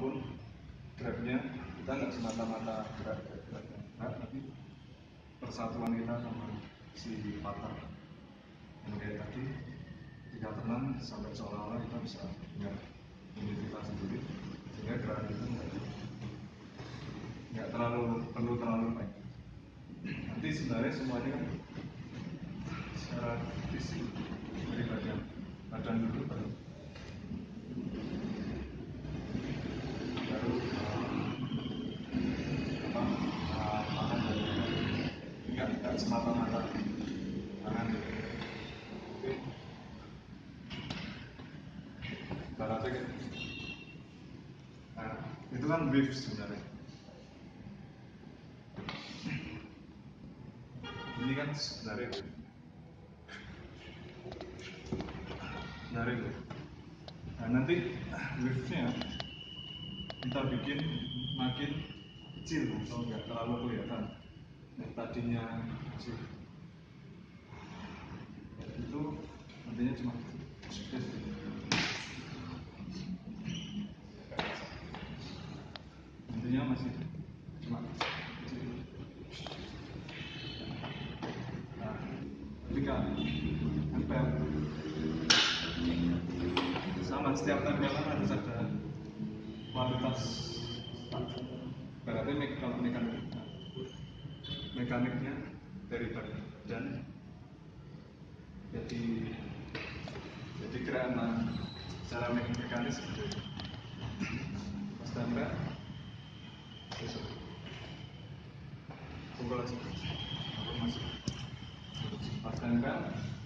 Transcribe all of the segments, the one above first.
apapun geraknya, kita nggak semata-mata gerak-geraknya, tapi persatuan kita sama si partner yang kayak tadi, ketika tenang sampai seolah-olah kita bisa punya identitas sendiri, sehingga gerakan kita nggak perlu terlalu baik. Nanti sebenarnya semuanya kan secara fisik dari badan dulu baru tangan dari nggak semata-mata tangan gitu. Ibaratnya kan, nah itu kan wave sebenarnya. Ini kan sebenarnya wave. Nah nanti wave-nya kita bikin makin kecil atau nggak terlalu kelihatan. Yang tadinya masih itu nantinya cuma nantinya masih cuma kecil. Nah ketika nempel sama setiap tempelan harus ada kualitas, berarti kalau mekaniknya dari badan jadi gerakan secara mekanis gitu. Pas tempel pukul aja pas tempel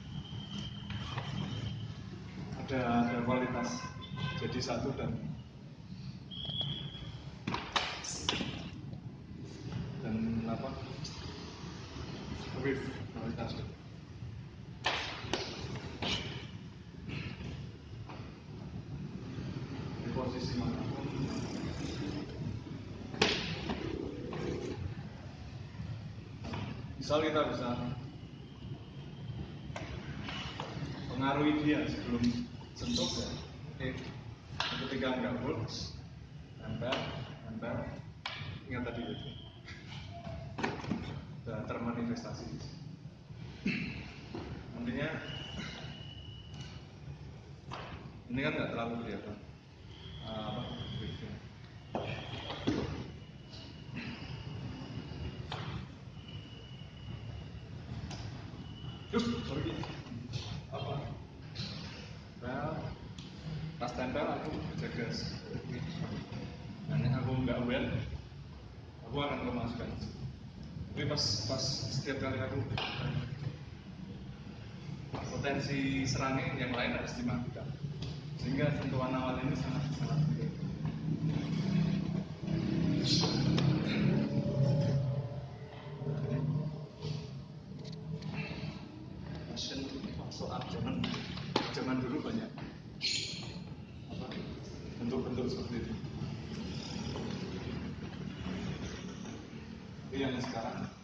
ada kualitas jadi satu dan apa wave kualitas di posisi manapun. Misal kita bisa pengaruhi dia sebelum sentuh ya, oke. Ketika nggak hold, nempel, ingat tadi itu sudah termanifestasi. Nantinya ini kan nggak terlalu kelihatan wave-nya. Sorry. Apa? Well, pas tempel aku jaga dan yang aku nggak aware, aku akan memasukkan. Tapi pas setiap kali aku potensi serangnya yang lain harus dimatikan, sehingga sentuhan awal ini sangat penting. Soal zaman dulu banyak bentuk-bentuk seperti itu. Tapi yang sekarang